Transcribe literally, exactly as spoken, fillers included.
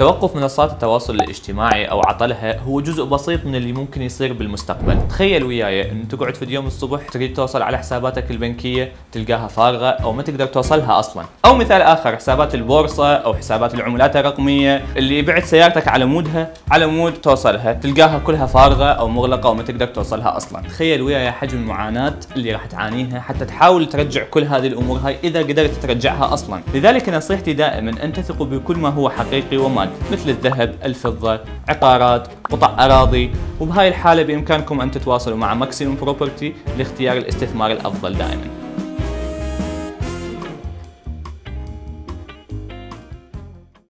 توقف منصات التواصل الاجتماعي أو عطلها هو جزء بسيط من اللي ممكن يصير بالمستقبل. تخيل وياي أن تقعد في يوم الصبح تريد توصل على حساباتك البنكية تلقاها فارغة أو ما تقدر توصلها أصلا. أو مثال آخر، حسابات البورصة أو حسابات العملات الرقمية اللي بعت سيارتك على مودها على مود توصلها تلقاها كلها فارغة أو مغلقة وما تقدر توصلها أصلا. تخيل وياي حجم المعاناة اللي راح تعانيها حتى تحاول ترجع كل هذه الأمور هاي إذا قدرت ترجعها أصلا. لذلك نصيحتي دائما أن تثقوا بكل ما هو حقيقي ومادي مثل الذهب، الفضة، عقارات، قطع أراضي، وبهاي الحالة بإمكانكم أن تتواصلوا مع ماكسيموم بروبرتي لاختيار الاستثمار الأفضل دائما.